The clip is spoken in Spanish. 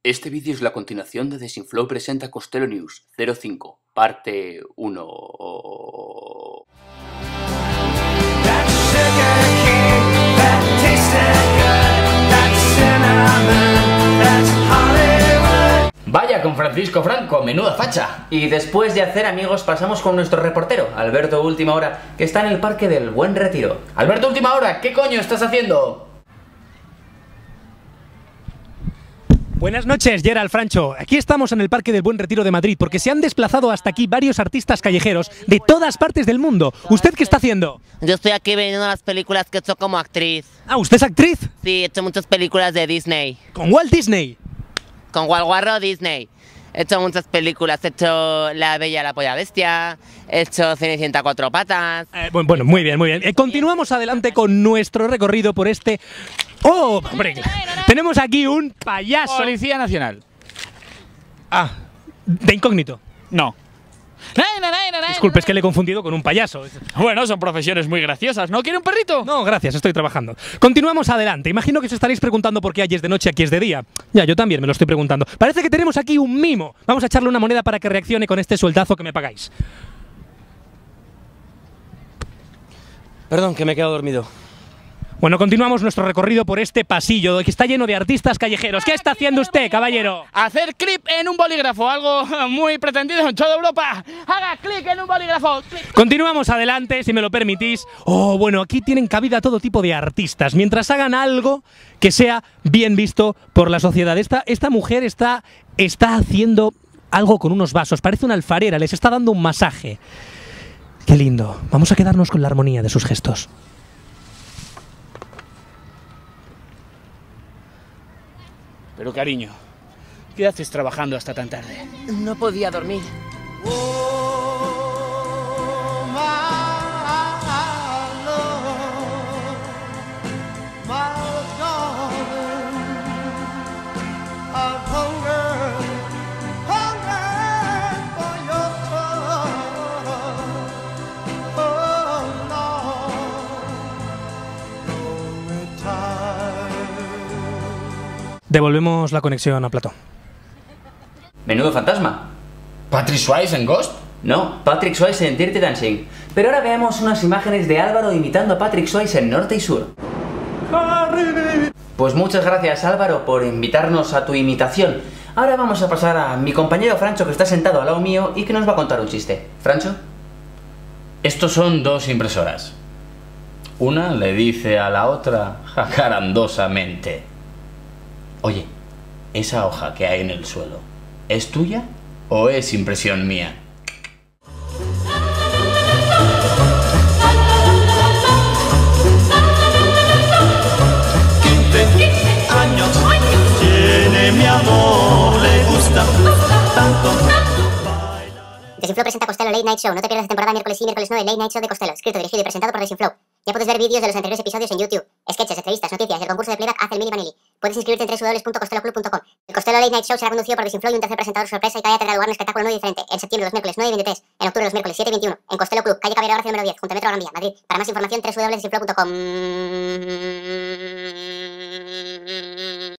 Este vídeo es la continuación de Desinflow presenta Costello News 05, parte 1. Vaya con Francisco Franco, menuda facha. Y después de hacer amigos pasamos con nuestro reportero, Alberto Última Hora, que está en el Parque del Buen Retiro. Alberto Última Hora, ¿qué coño estás haciendo? Buenas noches, Gerald Francho. Aquí estamos en el Parque del Buen Retiro de Madrid porque se han desplazado hasta aquí varios artistas callejeros de todas partes del mundo. ¿Usted qué está haciendo? Yo estoy aquí viendo las películas que he hecho como actriz. Ah, ¿usted es actriz? Sí, he hecho muchas películas de Disney. ¿Con Walt Disney? Con Walguarro Disney. He hecho muchas películas. He hecho La Bella y la Polla Bestia. He hecho Cenicienta a cuatro patas. Bueno, muy bien, muy bien. Continuamos adelante con nuestro recorrido por este... ¡Oh, hombre! Tenemos aquí un payaso. Policía Nacional. Ah, de incógnito. No. Disculpe, es que le he confundido con un payaso. Bueno, son profesiones muy graciosas. ¿No quiere un perrito? No, gracias, estoy trabajando. Continuamos adelante. Imagino que os estaréis preguntando por qué allí es de noche, aquí es de día. Ya, yo también me lo estoy preguntando. Parece que tenemos aquí un mimo. Vamos a echarle una moneda para que reaccione con este sueldazo que me pagáis. Perdón, que me he quedado dormido. Bueno, continuamos nuestro recorrido por este pasillo que está lleno de artistas callejeros. ¿Qué está haciendo usted, caballero? Hacer clip en un bolígrafo, algo muy pretendido en toda Europa. Haga clic en un bolígrafo. Continuamos adelante, si me lo permitís. Oh, bueno, aquí tienen cabida todo tipo de artistas, mientras hagan algo que sea bien visto por la sociedad. Esta mujer está haciendo algo con unos vasos, parece una alfarera, les está dando un masaje. Qué lindo. Vamos a quedarnos con la armonía de sus gestos. Pero cariño, ¿qué haces trabajando hasta tan tarde? No podía dormir. Devolvemos la conexión a Platón. Menudo fantasma. ¿Patrick Swayze en Ghost? No, Patrick Swayze en Dirty Dancing. Pero ahora veamos unas imágenes de Álvaro imitando a Patrick Swayze en Norte y Sur. Pues muchas gracias, Álvaro, por invitarnos a tu imitación. Ahora vamos a pasar a mi compañero Francho, que está sentado al lado mío y que nos va a contar un chiste. ¿Francho? Estos son dos impresoras. Una le dice a la otra jacarandosamente: oye, ¿esa hoja que hay en el suelo es tuya o es impresión mía? Tiene mi amor, le gusta tanto. Desinflow presenta Costello Late Night Show. No te pierdas la temporada miércoles sí, miércoles no de Late Night Show de Costello. Escrito, dirigido y presentado por Desinflow. Ya puedes ver vídeos de los anteriores episodios en YouTube. Sketches, entrevistas, noticias, el concurso de playback Haz el Mini Vanilli. Puedes inscribirte en www.costelloclub.com. El Costello Late Night Show será conducido por Desinflow y un tercer presentador sorpresa, y cada día tendrá lugar un espectáculo nuevo y diferente. En septiembre los miércoles 9 y 23. En octubre los miércoles 7 y 21. En Costello Club, calle Caballero Arce número 10, junto al Metro Gran Vía, Madrid. Para más información www.desinflow.com.